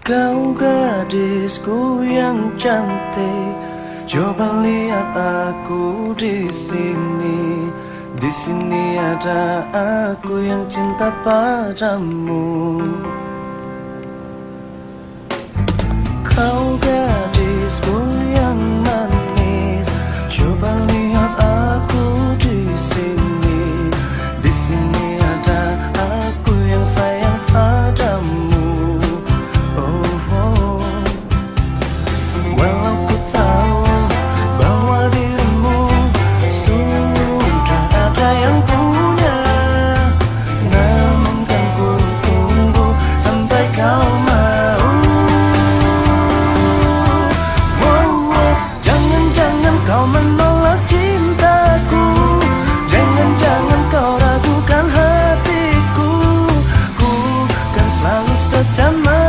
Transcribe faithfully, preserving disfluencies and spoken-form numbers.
Kau gadisku yang cantik, coba lihat aku di sini. Di sini ada aku yang cinta padamu. Kau gadisku yang manis, coba lihat aku di sini. Di sini ada aku yang sayang padamu. Walau ku tahu bahwa dirimu sudah ada yang punya, namun kan ku tunggu sampai kau mau. Wow, wow. Jangan-jangan kau menolak cintaku, jangan-jangan kau ragukan hatiku. Ku kan selalu setia